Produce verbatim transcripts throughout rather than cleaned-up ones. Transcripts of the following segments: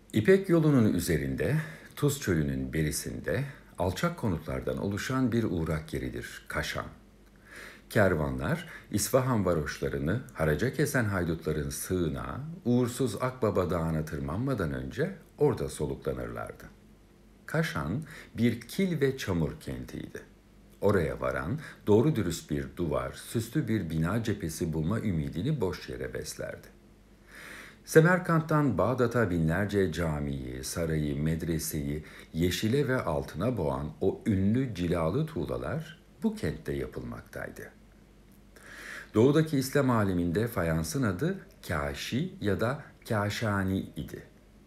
İpek yolunun üzerinde, Tuz çölünün berisinde, alçak konutlardan oluşan bir uğrak yeridir Kaşan. Kervanlar, İsfahan varoşlarını haraca kesen haydutların sığınağı, uğursuz Akbaba Dağı'na tırmanmadan önce orada soluklanırlardı. Kaşan bir kil ve çamur kentiydi. Oraya varan doğru dürüst bir duvar, süslü bir bina cephesi bulma ümidini boş yere beslerdi. Semerkant'tan Bağdat'a binlerce camiyi, sarayı, medreseyi yeşile ve altına boğan o ünlü cilalı tuğlalar bu kentte yapılmaktaydı. Doğudaki İslam aleminde fayansın adı Kaşi ya da Kaşani idi.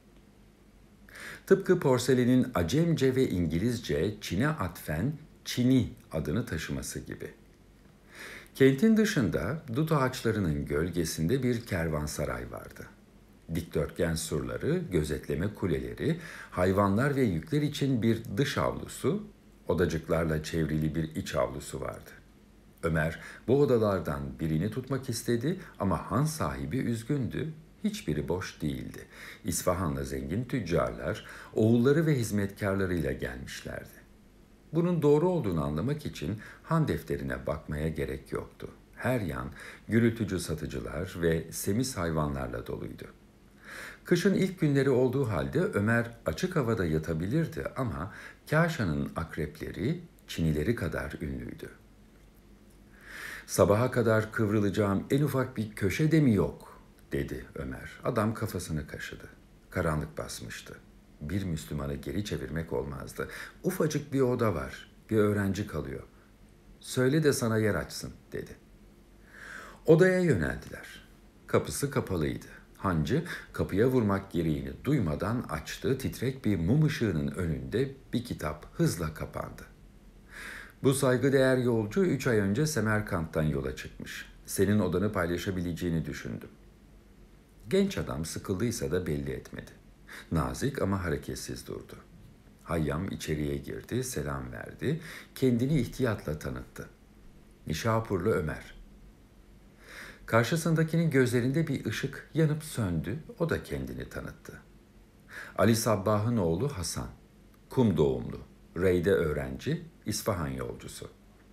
Tıpkı porselenin Acemce ve İngilizce Çin'e atfen Çini adını taşıması gibi. Kentin dışında dut ağaçlarının gölgesinde bir kervansaray vardı. Dikdörtgen surları, gözetleme kuleleri, hayvanlar ve yükler için bir dış avlusu, odacıklarla çevrili bir iç avlusu vardı. Ömer bu odalardan birini tutmak istedi ama han sahibi üzgündü. Hiçbiri boş değildi. İsfahan'la zengin tüccarlar, oğulları ve hizmetkarlarıyla gelmişlerdi. Bunun doğru olduğunu anlamak için han defterine bakmaya gerek yoktu. Her yan gürültücü satıcılar ve semiz hayvanlarla doluydu. Kışın ilk günleri olduğu halde Ömer açık havada yatabilirdi ama Kaşan'ın akrepleri Çinileri kadar ünlüydü. "Sabaha kadar kıvrılacağım en ufak bir köşede mi yok?" dedi Ömer. Adam kafasını kaşıdı. Karanlık basmıştı. Bir Müslümanı geri çevirmek olmazdı. "Ufacık bir oda var. Bir öğrenci kalıyor. Söyle de sana yer açsın," dedi. Odaya yöneldiler. Kapısı kapalıydı. Hancı kapıya vurmak gereğini duymadan açtı. Titrek bir mum ışığının önünde bir kitap hızla kapandı. "Bu saygıdeğer yolcu üç ay önce Semerkant'tan yola çıkmış. Senin odanı paylaşabileceğini düşündüm." Genç adam sıkıldıysa da belli etmedi. Nazik ama hareketsiz durdu. Hayyam içeriye girdi, selam verdi. Kendini ihtiyatla tanıttı. "Nişapurlu Ömer." Karşısındakinin gözlerinde bir ışık yanıp söndü, o da kendini tanıttı. "Ali Sabbah'ın oğlu Hasan, Kum doğumlu, Rey'de öğrenci, İsfahan yolcusu."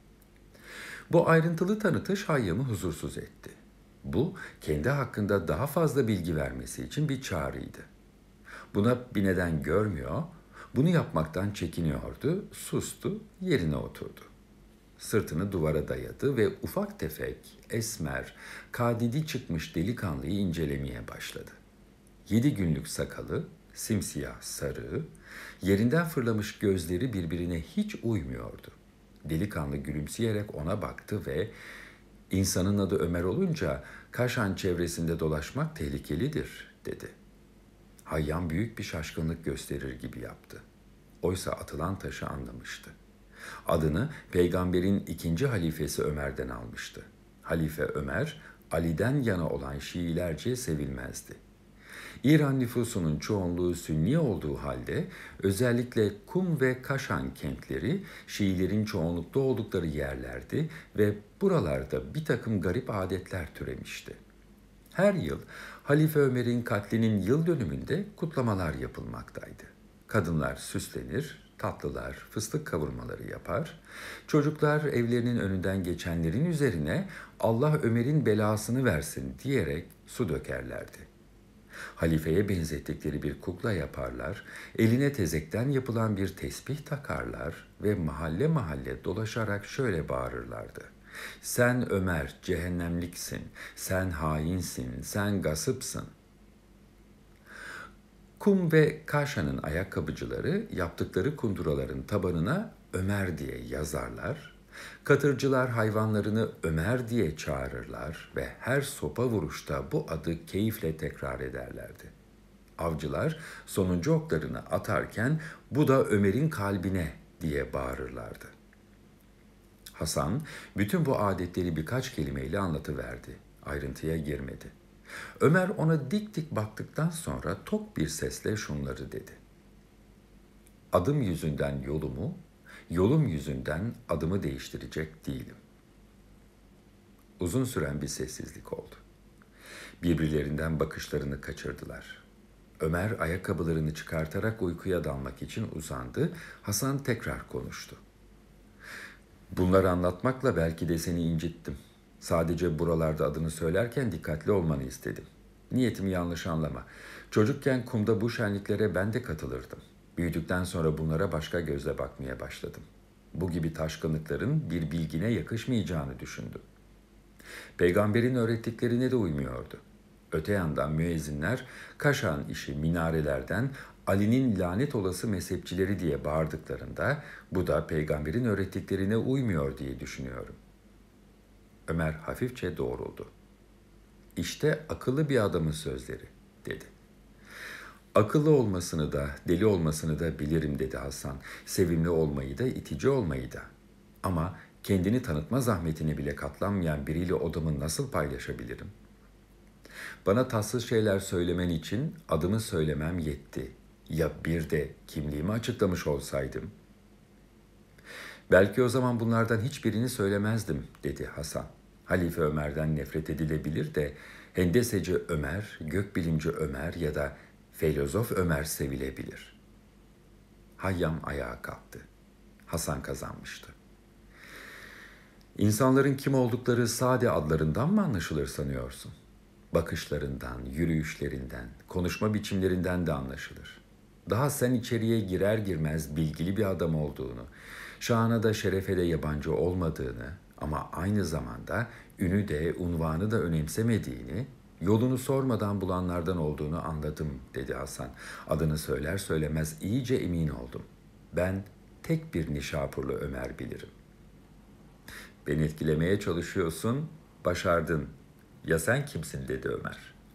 Bu ayrıntılı tanıtış Hayyam'ı huzursuz etti. Bu, kendi hakkında daha fazla bilgi vermesi için bir çağrıydı. Buna bir neden görmüyor, bunu yapmaktan çekiniyordu, sustu, yerine oturdu. Sırtını duvara dayadı ve ufak tefek, esmer, kadidi çıkmış delikanlıyı incelemeye başladı. Yedi günlük sakalı, simsiyah sarı, yerinden fırlamış gözleri birbirine hiç uymuyordu. Delikanlı gülümseyerek ona baktı ve "İnsanın adı Ömer olunca Kaşan çevresinde dolaşmak tehlikelidir," dedi. Hayyam büyük bir şaşkınlık gösterir gibi yaptı. Oysa atılan taşı anlamıştı. Adını peygamberin ikinci halifesi Ömer'den almıştı. Halife Ömer, Ali'den yana olan Şiilerce sevilmezdi. İran nüfusunun çoğunluğu Sünni olduğu halde özellikle Kum ve Kaşan kentleri Şiilerin çoğunlukta oldukları yerlerdi ve buralarda bir takım garip adetler türemişti. Her yıl Halife Ömer'in katlinin yıl dönümünde kutlamalar yapılmaktaydı. Kadınlar süslenir, tatlılar, fıstık kavurmaları yapar, çocuklar evlerinin önünden geçenlerin üzerine "Allah Ömer'in belasını versin" diyerek su dökerlerdi. Halifeye benzettikleri bir kukla yaparlar, eline tezekten yapılan bir tesbih takarlar ve mahalle mahalle dolaşarak şöyle bağırırlardı: "Sen Ömer cehennemliksin, sen hainsin, sen gasıpsın." Kum ve Kaşan'ın ayakkabıcıları yaptıkları kunduraların tabanına Ömer diye yazarlar, katırcılar hayvanlarını Ömer diye çağırırlar ve her sopa vuruşta bu adı keyifle tekrar ederlerdi. Avcılar sonuncu oklarını atarken "Bu da Ömer'in kalbine" diye bağırırlardı. Hasan bütün bu adetleri birkaç kelimeyle anlatıverdi. Ayrıntıya girmedi. Ömer ona dik dik baktıktan sonra tok bir sesle şunları dedi: "Adım yüzünden yolumu, yolum yüzünden adımı değiştirecek değilim." Uzun süren bir sessizlik oldu. Birbirlerinden bakışlarını kaçırdılar. Ömer ayakkabılarını çıkartarak uykuya dalmak için uzandı. Hasan tekrar konuştu. Bunları anlatmakla belki de seni incittim. Sadece buralarda adını söylerken dikkatli olmanı istedim. Niyetimi yanlış anlama. Çocukken kumda bu şenliklere ben de katılırdım. Büyüdükten sonra bunlara başka gözle bakmaya başladım. Bu gibi taşkınlıkların bir bilgine yakışmayacağını düşündüm. Peygamberin öğrettiklerine de uymuyordu. Öte yandan müezzinler Kaşan işi minarelerden Ali'nin lanet olası mezhepçileri diye bağırdıklarında bu da peygamberin öğrettiklerine uymuyor diye düşünüyorum. Ömer hafifçe doğruldu. İşte akıllı bir adamın sözleri, dedi. Akıllı olmasını da, deli olmasını da bilirim, dedi Hasan. Sevimli olmayı da, itici olmayı da. Ama kendini tanıtma zahmetine bile katlanmayan biriyle odamı nasıl paylaşabilirim? Bana tatsız şeyler söylemen için adımı söylemem yetti. Ya bir de kimliğimi açıklamış olsaydım? Belki o zaman bunlardan hiçbirini söylemezdim, dedi Hasan. Halife Ömer'den nefret edilebilir de hendeseci Ömer, gökbilimci Ömer ya da filozof Ömer sevilebilir. Hayyam ayağa kalktı. Hasan kazanmıştı. İnsanların kim oldukları sade adlarından mı anlaşılır sanıyorsun? Bakışlarından, yürüyüşlerinden, konuşma biçimlerinden de anlaşılır. Daha sen içeriye girer girmez bilgili bir adam olduğunu, şana da şerefe de yabancı olmadığını ama aynı zamanda ünü de unvanı da önemsemediğini, yolunu sormadan bulanlardan olduğunu anladım, dedi Hasan. Adını söyler söylemez iyice emin oldum. Ben tek bir Nişapurlu Ömer bilirim. Beni etkilemeye çalışıyorsun, başardın. Ya sen kimsin, dedi Ömer.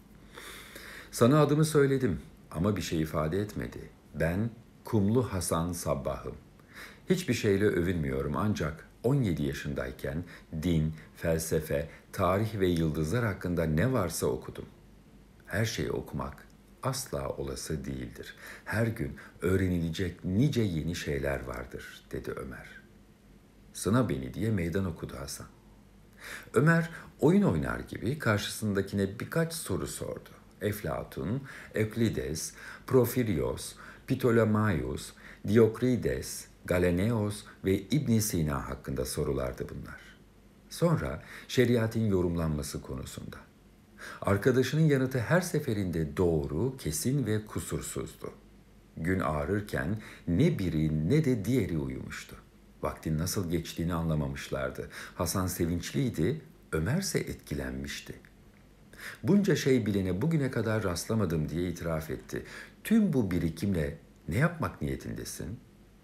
Sana adımı söyledim ama bir şey ifade etmedi. Ben Kumlu Hasan Sabbah'ım. Hiçbir şeyle övünmüyorum ancak on yedi yaşındayken din, felsefe, tarih ve yıldızlar hakkında ne varsa okudum. Her şeyi okumak asla olası değildir. Her gün öğrenilecek nice yeni şeyler vardır, dedi Ömer. Sına beni, diye meydan okudu Hasan. Ömer oyun oynar gibi karşısındakine birkaç soru sordu. Eflatun, Evklides, Porfirios, Ptolemaios, Diokrides, Galeneos ve İbn Sina hakkında sorulardı bunlar. Sonra şeriatın yorumlanması konusunda. Arkadaşının yanıtı her seferinde doğru, kesin ve kusursuzdu. Gün ağrırken ne biri ne de diğeri uyumuştu. Vaktin nasıl geçtiğini anlamamışlardı. Hasan sevinçliydi, Ömer ise etkilenmişti. Bunca şey bilene bugüne kadar rastlamadım, diye itiraf etti. Tüm bu birikimle ne yapmak niyetindesin?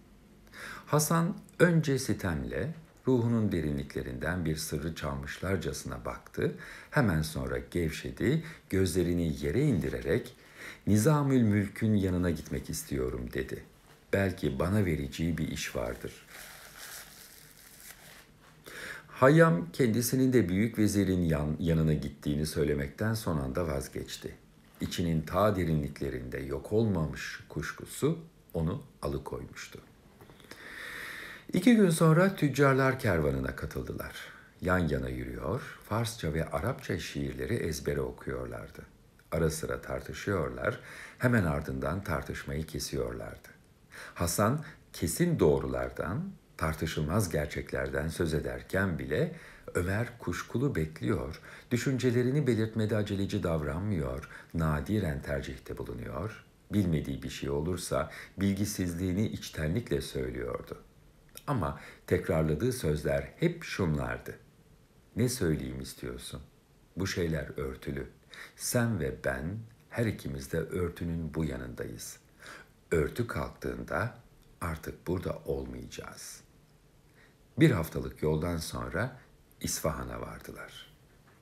Hasan önce sitemle, ruhunun derinliklerinden bir sırrı çalmışlarcasına baktı. Hemen sonra gevşedi, gözlerini yere indirerek Nizamül Mülk'ün yanına gitmek istiyorum, dedi. Belki bana vereceği bir iş vardır. Hayyam kendisinin de büyük vezirin yan, yanına gittiğini söylemekten son anda vazgeçti. İçinin ta derinliklerinde yok olmamış kuşkusu onu alıkoymuştu. İki gün sonra tüccarlar kervanına katıldılar. Yan yana yürüyor, Farsça ve Arapça şiirleri ezbere okuyorlardı. Ara sıra tartışıyorlar, hemen ardından tartışmayı kesiyorlardı. Hasan kesin doğrulardan, tartışılmaz gerçeklerden söz ederken bile Ömer kuşkulu bekliyor, düşüncelerini belirtmede aceleci davranmıyor, nadiren tercihte bulunuyor, bilmediği bir şey olursa bilgisizliğini içtenlikle söylüyordu. Ama tekrarladığı sözler hep şunlardı. Ne söyleyeyim istiyorsun? Bu şeyler örtülü. Sen ve ben her ikimiz de örtünün bu yanındayız. Örtü kalktığında artık burada olmayacağız. Bir haftalık yoldan sonra İsfahan'a vardılar.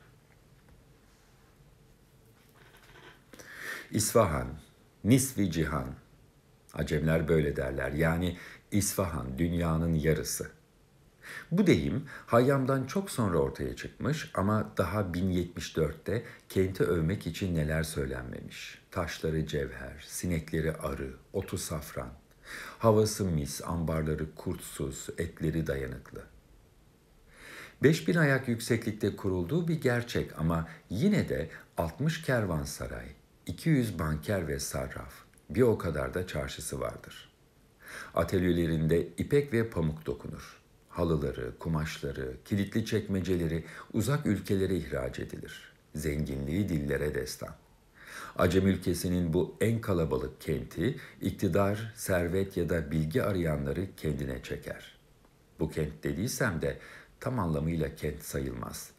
İsfahan, nisvi cihan. Acemler böyle derler. Yani İsfahan dünyanın yarısı. Bu deyim Hayyam'dan çok sonra ortaya çıkmış ama daha bin yetmiş dörtte kenti övmek için neler söylenmemiş. Taşları cevher, sinekleri arı, otu safran. Havası mis, ambarları kurtsuz, etleri dayanıklı. Beş bin ayak yükseklikte kurulduğu bir gerçek ama yine de altmış kervansaray, iki yüz banker ve sarraf, bir o kadar da çarşısı vardır. Atölyelerinde ipek ve pamuk dokunur. Halıları, kumaşları, kilitli çekmeceleri uzak ülkelere ihraç edilir. Zenginliği dillere destan. Acem ülkesinin bu en kalabalık kenti, iktidar, servet ya da bilgi arayanları kendine çeker. Bu kent dediysem de tam anlamıyla kent sayılmaz.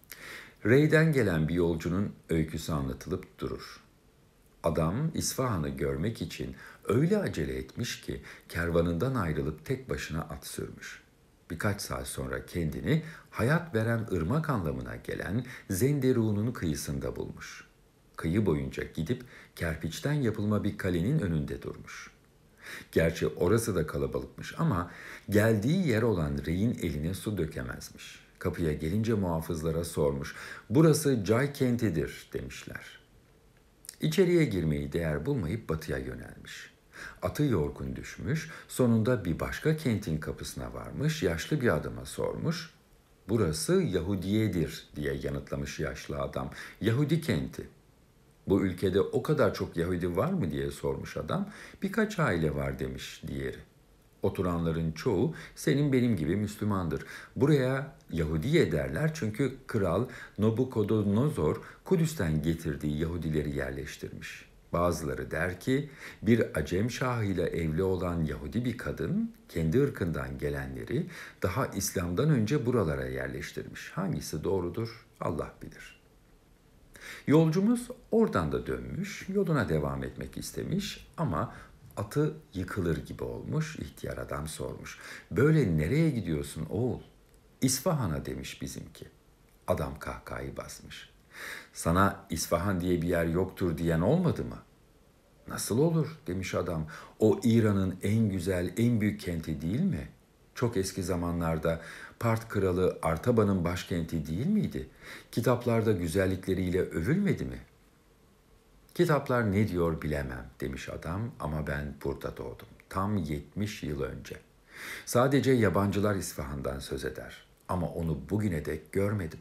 Rey'den gelen bir yolcunun öyküsü anlatılıp durur. Adam İsfahan'ı görmek için öyle acele etmiş ki kervanından ayrılıp tek başına at sürmüş. Birkaç saat sonra kendini hayat veren ırmak anlamına gelen Zenderu'nun kıyısında bulmuş. Kıyı boyunca gidip kerpiçten yapılma bir kalenin önünde durmuş. Gerçi orası da kalabalıkmış ama geldiği yer olan Rey'in eline su dökemezmiş. Kapıya gelince muhafızlara sormuş. Burası Cay kentidir demişler. İçeriye girmeyi değer bulmayıp batıya yönelmiş. Atı yorgun düşmüş, sonunda bir başka kentin kapısına varmış, yaşlı bir adama sormuş. Burası Yahudiyedir diye yanıtlamış yaşlı adam. Yahudi kenti. Bu ülkede o kadar çok Yahudi var mı diye sormuş adam. Birkaç aile var demiş diğeri. Oturanların çoğu senin benim gibi Müslümandır. Buraya Yahudiye derler çünkü kral Nabukodonozor Kudüs'ten getirdiği Yahudileri yerleştirmiş. Bazıları der ki bir Acem şahıyla evli olan Yahudi bir kadın kendi ırkından gelenleri daha İslam'dan önce buralara yerleştirmiş. Hangisi doğrudur Allah bilir. Yolcumuz oradan da dönmüş, yoluna devam etmek istemiş ama atı yıkılır gibi olmuş, ihtiyar adam sormuş. Böyle nereye gidiyorsun oğul? İsfahan'a demiş bizimki. Adam kahkahayı basmış. Sana İsfahan diye bir yer yoktur diyen olmadı mı? Nasıl olur demiş adam. O İran'ın en güzel, en büyük kenti değil mi? Çok eski zamanlarda Part kralı Artaba'nın başkenti değil miydi? Kitaplarda güzellikleriyle övülmedi mi? Kitaplar ne diyor bilemem demiş adam ama ben burada doğdum. Tam yetmiş yıl önce. Sadece yabancılar İsfahan'dan söz eder ama onu bugüne dek görmedim.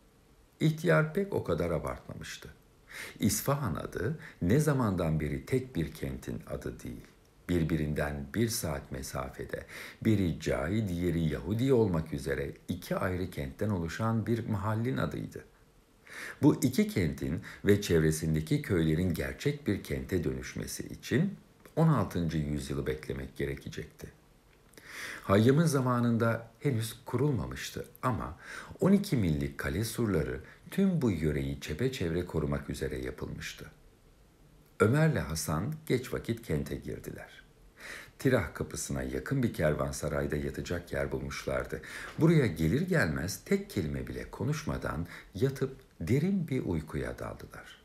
İhtiyar pek o kadar abartmamıştı. İsfahan adı ne zamandan beri tek bir kentin adı değil. Birbirinden bir saat mesafede, biri Cai, diğeri Yahudi olmak üzere iki ayrı kentten oluşan bir mahallin adıydı. Bu iki kentin ve çevresindeki köylerin gerçek bir kente dönüşmesi için on altıncı yüzyılı beklemek gerekecekti. Hayyam'ın zamanında henüz kurulmamıştı ama on iki millik kale surları tüm bu yöreyi çepeçevre korumak üzere yapılmıştı. Ömer'le Hasan geç vakit kente girdiler. Tirah kapısına yakın bir kervansarayda yatacak yer bulmuşlardı. Buraya gelir gelmez tek kelime bile konuşmadan yatıp derin bir uykuya daldılar.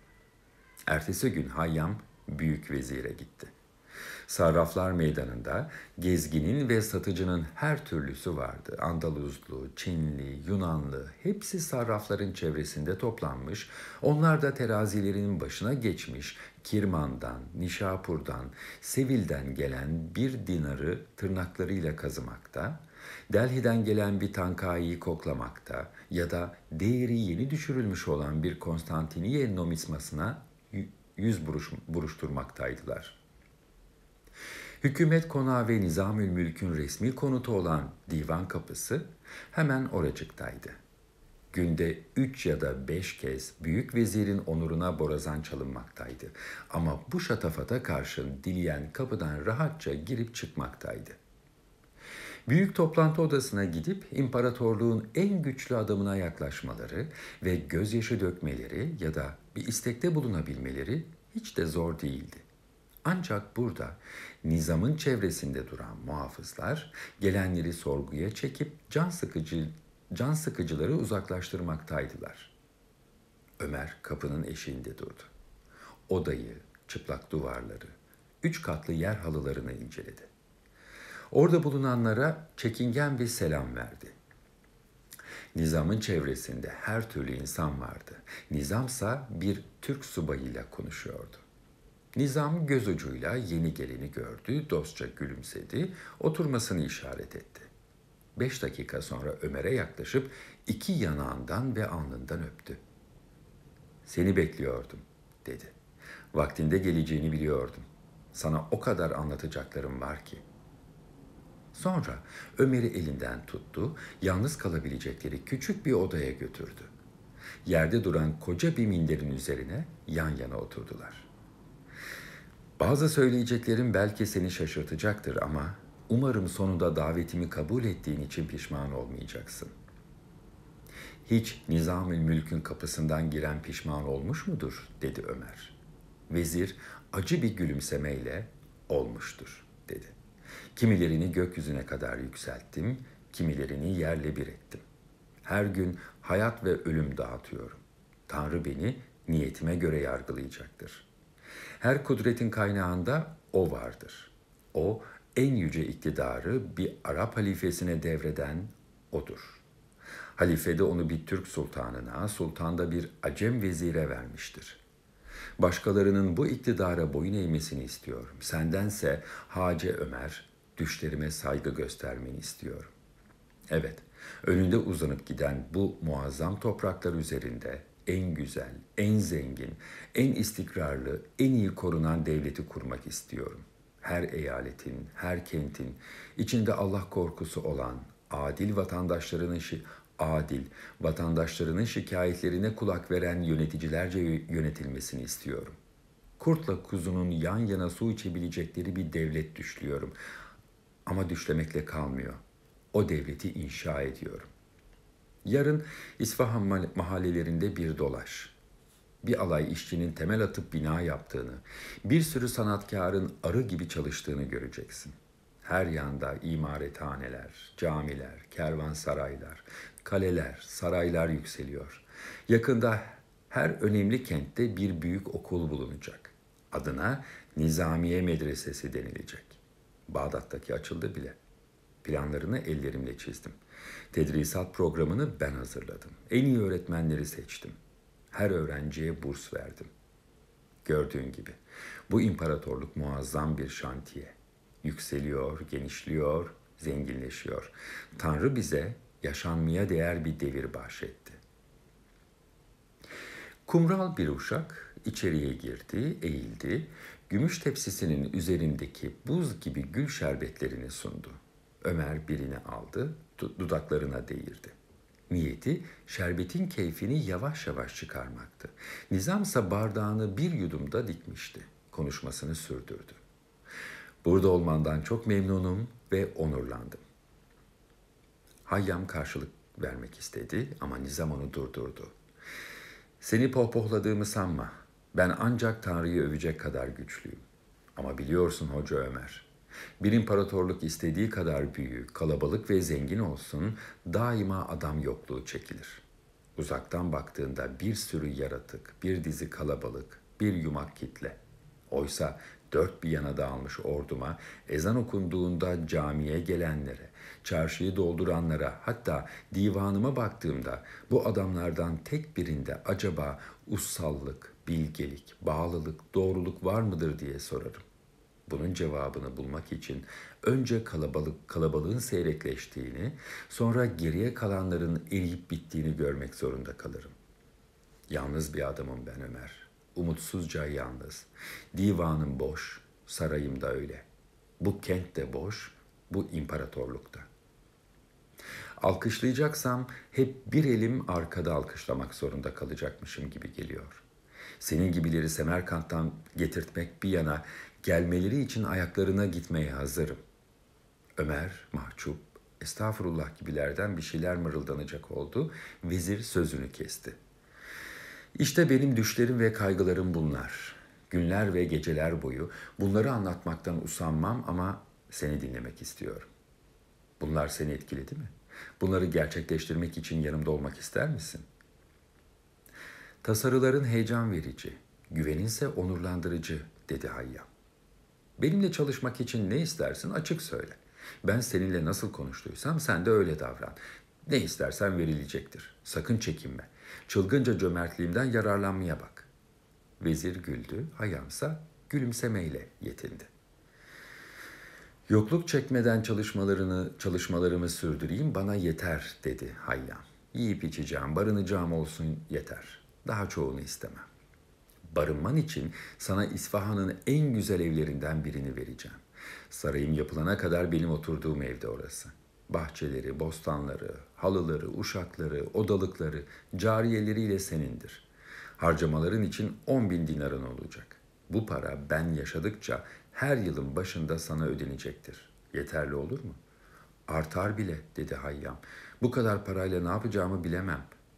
Ertesi gün Hayyam büyük vezire gitti. Sarraflar meydanında gezginin ve satıcının her türlüsü vardı. Andaluzlu, Çinli, Yunanlı hepsi sarrafların çevresinde toplanmış. Onlar da terazilerin başına geçmiş. Kirman'dan, Nişapur'dan, Sevil'den gelen bir dinarı tırnaklarıyla kazımakta, Delhi'den gelen bir tankayı koklamakta ya da değeri yeni düşürülmüş olan bir Konstantiniye nomismasına yüz buruş, buruşturmaktaydılar. Hükümet konağı ve Nizamül Mülk'ün resmi konutu olan divan kapısı hemen oracıktaydı. Günde üç ya da beş kez büyük vezirin onuruna borazan çalınmaktaydı. Ama bu şatafata karşın dileyen kapıdan rahatça girip çıkmaktaydı. Büyük toplantı odasına gidip imparatorluğun en güçlü adamına yaklaşmaları ve gözyaşı dökmeleri ya da bir istekte bulunabilmeleri hiç de zor değildi. Ancak burada nizamın çevresinde duran muhafızlar gelenleri sorguya çekip can sıkıcı can sıkıcıları uzaklaştırmaktaydılar. Ömer kapının eşiğinde durdu. Odayı, çıplak duvarları, üç katlı yer halılarını inceledi. Orada bulunanlara çekingen bir selam verdi. Nizamın çevresinde her türlü insan vardı. Nizamsa bir Türk subayıyla konuşuyordu. Nizam göz ucuyla yeni geleni gördü, dostça gülümsedi, oturmasını işaret etti. Beş dakika sonra Ömer'e yaklaşıp iki yanağından ve alnından öptü. "Seni bekliyordum," dedi. Vaktinde geleceğini biliyordum. Sana o kadar anlatacaklarım var ki. Sonra Ömer'i elinden tuttu, yalnız kalabilecekleri küçük bir odaya götürdü. Yerde duran koca bir minderin üzerine yan yana oturdular. Bazı söyleyeceklerim belki seni şaşırtacaktır ama umarım sonunda davetimi kabul ettiğin için pişman olmayacaksın. Hiç Nizamül Mülk'ün kapısından giren pişman olmuş mudur? Dedi Ömer. Vezir acı bir gülümsemeyle olmuştur dedi. Kimilerini gökyüzüne kadar yükselttim, kimilerini yerle bir ettim. Her gün hayat ve ölüm dağıtıyorum. Tanrı beni niyetime göre yargılayacaktır. Her kudretin kaynağında o vardır. O en yüce iktidarı bir Arap halifesine devreden odur. Halife de onu bir Türk sultanına, sultan da bir Acem vezire vermiştir. Başkalarının bu iktidara boyun eğmesini istiyorum. Sendense Hace Ömer, düşlerime saygı göstermeni istiyorum. Evet, önünde uzanıp giden bu muazzam topraklar üzerinde en güzel, en zengin, en istikrarlı, en iyi korunan devleti kurmak istiyorum. Her eyaletin, her kentin içinde Allah korkusu olan, adil vatandaşlarının şi adil, vatandaşlarının şikayetlerine kulak veren yöneticilerce yönetilmesini istiyorum. Kurtla kuzunun yan yana su içebilecekleri bir devlet düşlüyorum. Ama düşlemekle kalmıyor. O devleti inşa ediyorum. Yarın İsfahan mahallelerinde bir dolaş. Bir alay işçinin temel atıp bina yaptığını, bir sürü sanatkarın arı gibi çalıştığını göreceksin. Her yanda imarethaneler, camiler, kervansaraylar, kaleler, saraylar yükseliyor. Yakında her önemli kentte bir büyük okul bulunacak. Adına Nizamiye Medresesi denilecek. Bağdat'taki açıldı bile. Planlarını ellerimle çizdim. Tedrisat programını ben hazırladım. En iyi öğretmenleri seçtim. Her öğrenciye burs verdim. Gördüğün gibi bu imparatorluk muazzam bir şantiye. Yükseliyor, genişliyor, zenginleşiyor. Tanrı bize yaşanmaya değer bir devir bahşetti. Kumral bir uşak içeriye girdi, eğildi. Gümüş tepsisinin üzerindeki buz gibi gül şerbetlerini sundu. Ömer birini aldı, dudaklarına değirdi. Niyeti şerbetin keyfini yavaş yavaş çıkarmaktı. Nizamsa bardağını bir yudumda dikmişti. Konuşmasını sürdürdü. Burada olmandan çok memnunum ve onurlandım. Hayyam karşılık vermek istedi ama Nizam onu durdurdu. Seni pohpohladığımı sanma. Ben ancak Tanrı'yı övecek kadar güçlüyüm. Ama biliyorsun Hoca Ömer, bir imparatorluk istediği kadar büyük, kalabalık ve zengin olsun, daima adam yokluğu çekilir. Uzaktan baktığında bir sürü yaratık, bir dizi kalabalık, bir yumak kitle. Oysa dört bir yana dağılmış orduma, ezan okunduğunda camiye gelenlere, çarşıyı dolduranlara, hatta divanıma baktığımda bu adamlardan tek birinde acaba ussallık, bilgelik, bağlılık, doğruluk var mıdır diye sorarım. Bunun cevabını bulmak için önce kalabalık kalabalığın seyrekleştiğini, sonra geriye kalanların eriyip bittiğini görmek zorunda kalırım. Yalnız bir adamım ben Ömer. Umutsuzca yalnız. Divanım boş, sarayım da öyle. Bu kent de boş, bu imparatorlukta. Alkışlayacaksam hep bir elim arkada alkışlamak zorunda kalacakmışım gibi geliyor. Senin gibileri Semerkant'tan getirtmek bir yana, gelmeleri için ayaklarına gitmeye hazırım. Ömer mahcup, estağfurullah gibilerden bir şeyler mırıldanacak oldu. Vezir sözünü kesti. İşte benim düşlerim ve kaygılarım bunlar. Günler ve geceler boyu bunları anlatmaktan usanmam ama seni dinlemek istiyorum. Bunlar seni etkiledi mi? Bunları gerçekleştirmek için yanımda olmak ister misin? Tasarıların heyecan verici, güveninse onurlandırıcı, dedi Hayyam. Benimle çalışmak için ne istersin açık söyle. Ben seninle nasıl konuştuysam sen de öyle davran. Ne istersen verilecektir. Sakın çekinme. Çılgınca cömertliğimden yararlanmaya bak. Vezir güldü, Hayyamsa gülümsemeyle yetindi. Yokluk çekmeden çalışmalarını, çalışmalarımı sürdüreyim bana yeter, dedi Hayyam. Yiyip içeceğim, barınacağım olsun yeter. Daha çoğunu istemem. Barınman için sana İsfahan'ın en güzel evlerinden birini vereceğim. Sarayım yapılana kadar benim oturduğum evde orası. Bahçeleri, bostanları, halıları, uşakları, odalıkları, cariyeleriyle senindir. Harcamaların için on bin dinarın olacak. Bu para ben yaşadıkça her yılın başında sana ödenecektir. Yeterli olur mu? Artar bile, dedi Hayyam. Bu kadar parayla ne yapacağımı bilemem.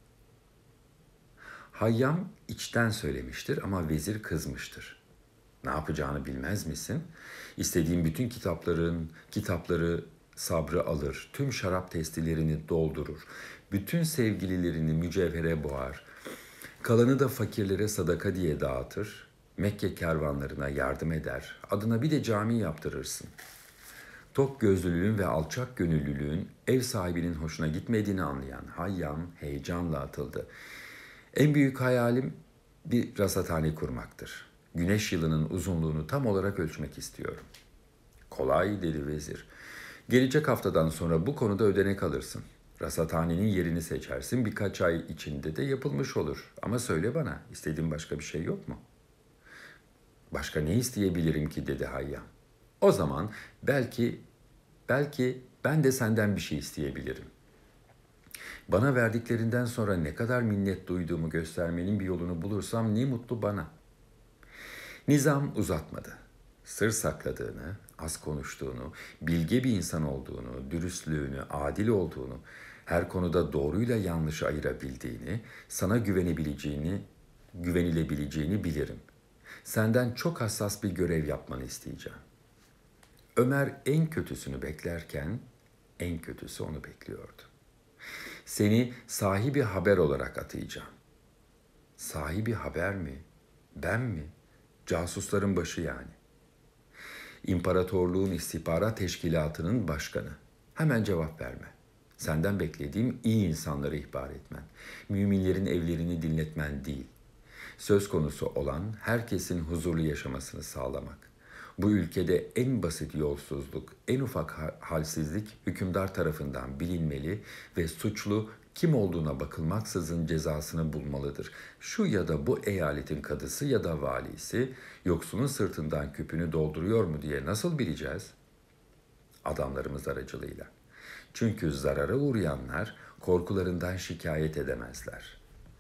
Hayyam içten söylemiştir ama vezir kızmıştır. Ne yapacağını bilmez misin? İstediğin bütün kitapların, kitapları sabrı alır, tüm şarap testilerini doldurur, bütün sevgililerini mücevhere boğar, kalanı da fakirlere sadaka diye dağıtır, Mekke kervanlarına yardım eder, adına bir de cami yaptırırsın. Tok gözlülüğün ve alçak gönüllülüğün ev sahibinin hoşuna gitmediğini anlayan Hayyam heyecanla atıldı. En büyük hayalim bir rasathane kurmaktır. Güneş yılının uzunluğunu tam olarak ölçmek istiyorum. Kolay, dedi vezir. Gelecek haftadan sonra bu konuda ödenek alırsın. Rasathanenin yerini seçersin, birkaç ay içinde de yapılmış olur. Ama söyle bana, istediğin başka bir şey yok mu? Başka ne isteyebilirim ki, dedi Hayyam. O zaman belki, belki ben de senden bir şey isteyebilirim. Bana verdiklerinden sonra ne kadar minnet duyduğumu göstermenin bir yolunu bulursam ne mutlu bana. Nizam uzatmadı. Sır sakladığını, az konuştuğunu, bilge bir insan olduğunu, dürüstlüğünü, adil olduğunu, her konuda doğruyla yanlışı ayırabildiğini, sana güvenebileceğini, güvenilebileceğini bilirim. Senden çok hassas bir görev yapmanı isteyeceğim. Ömer en kötüsünü beklerken en kötüsü onu bekliyordu. Seni sahibi haber olarak atayacağım. Sahibi haber mi? Ben mi? Casusların başı yani. İmparatorluğun istihbarat teşkilatının başkanı. Hemen cevap verme. Senden beklediğim iyi insanları ihbar etmen. Müminlerin evlerini dinletmen değil. Söz konusu olan herkesin huzurlu yaşamasını sağlamak. Bu ülkede en basit yolsuzluk, en ufak halsizlik hükümdar tarafından bilinmeli ve suçlu kim olduğuna bakılmaksızın cezasını bulmalıdır. Şu ya da bu eyaletin kadısı ya da valisi yoksulun sırtından küpünü dolduruyor mu diye nasıl bileceğiz? Adamlarımız aracılığıyla. Çünkü zarara uğrayanlar korkularından şikayet edemezler.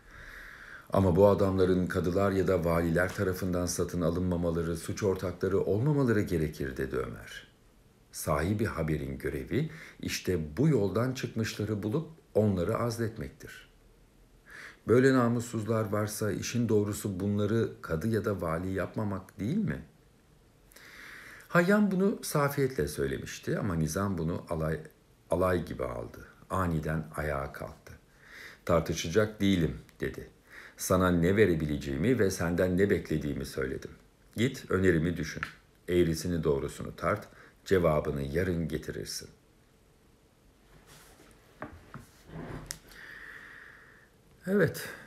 Ama bu adamların kadılar ya da valiler tarafından satın alınmamaları, suç ortakları olmamaları gerekir, dedi Ömer. Sahibi haberin görevi işte bu yoldan çıkmışları bulup onları azletmektir. Böyle namussuzlar varsa işin doğrusu bunları kadı ya da vali yapmamak değil mi? Hayyam bunu safiyetle söylemişti ama Nizam bunu alay, alay gibi aldı. Aniden ayağa kalktı. Tartışacak değilim, dedi. Sana ne verebileceğimi ve senden ne beklediğimi söyledim. Git önerimi düşün. Eğrisini doğrusunu tart, cevabını yarın getirirsin. Evet,